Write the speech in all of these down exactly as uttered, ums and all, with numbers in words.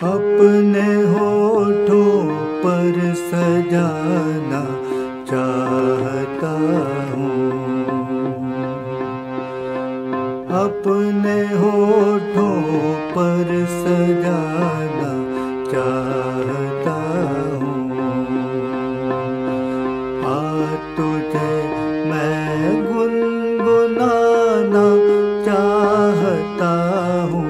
अपने होठों पर सजाना चाहता हूँ, अपने होठों पर सजाना चाहता हूँ। आ तुझे मैं गुनगुनाना चाहता हूँ,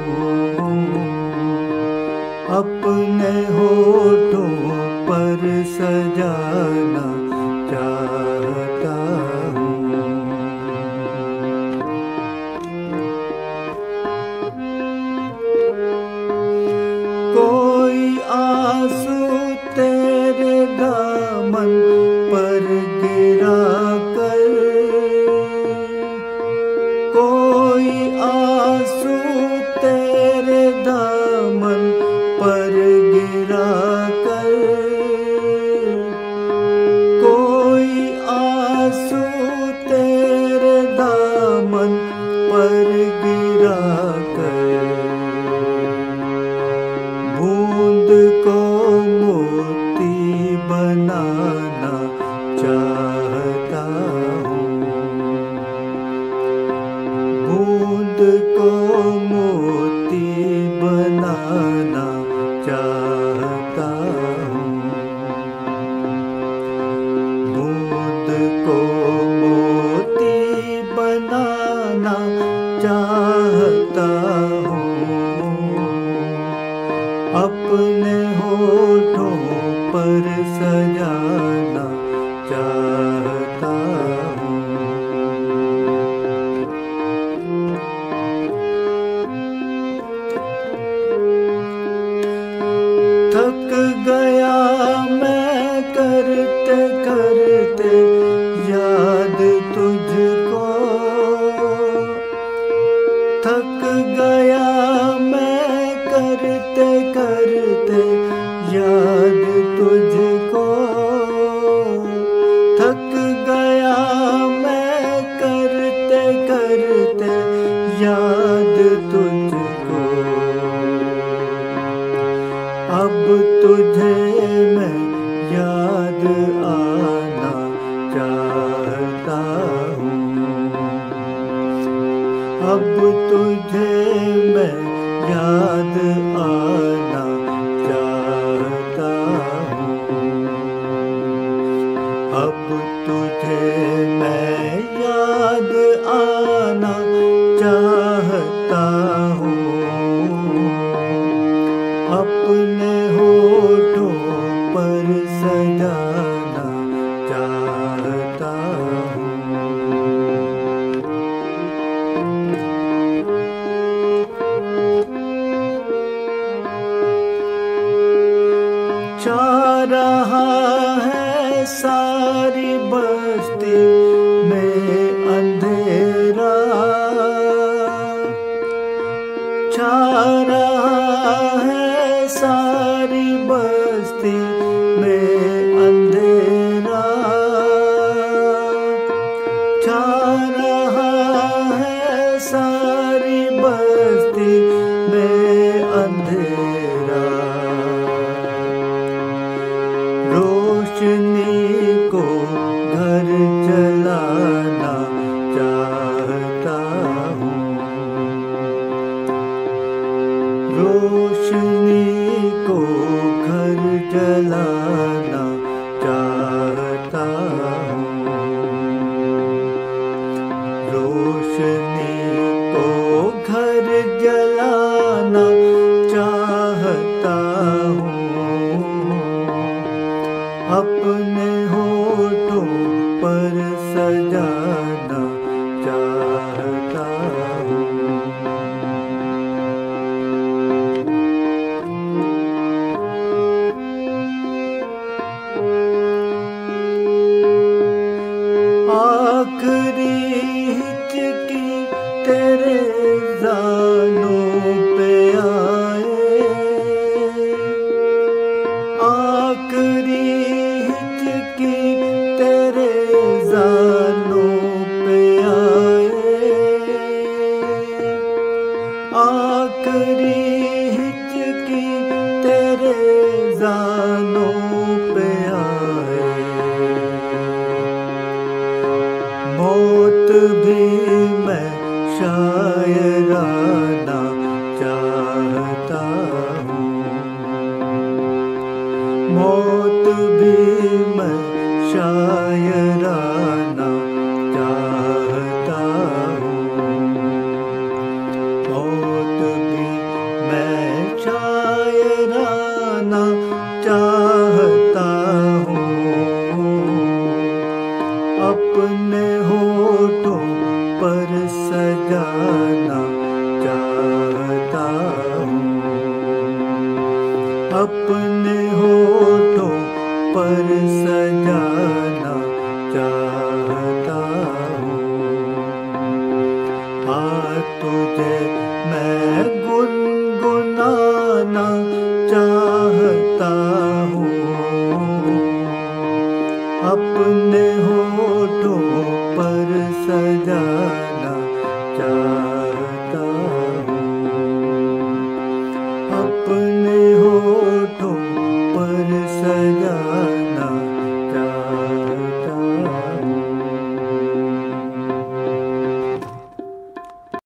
अपने होठों पर सजाना चाहता हूँ। कोई आंसू तेरे दामन पर गिरा कर, कोई आंसू तेरे दामन पर गिरा कर, कोई आंसू तेरे दामन पर गिरा कर, बूंद को मोती बनाना चाहता हूँ, बूंद को मोती बनाना चाहता हूँ, बूंद को मोती बनाना चाहता हूँ, अपने होठों पर सजाना चाहता हूँ। थक गया मैं करते करते याद तुझको, थक गया मैं करते करते याद तुझको, थक गया मैं करते करते याद तुझको, अब तुझे मैं याद आना चाहता हूँ, अब तुझे मैं याद आना चाहता हूँ, अब तुझे मैं याद आना चाहता हूँ, अपने होठों पर सजाना चाहता हूँ। छा रहा है सारी बस्ती में अंधेरा, छा रहा है सारी बस्ती में अंधेरा, छा रहा है सारी बस्ती में अंधेरा, रोशनी को घर चल मौत भी मैं शायराना चाहता हूँ, मौत भी मैं शायराना चाहता हूँ, अपने होठों पर सजाना चाहता हूँ, अपने होठों पर सजाना चाहता हूँ। आज तुझे मैं गुनगुनाना चाहता हूँ, अपने होठों